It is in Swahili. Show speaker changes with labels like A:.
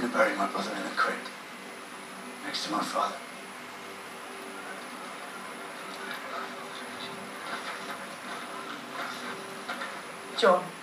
A: to bury my brother in a crypt next to my father.
B: John.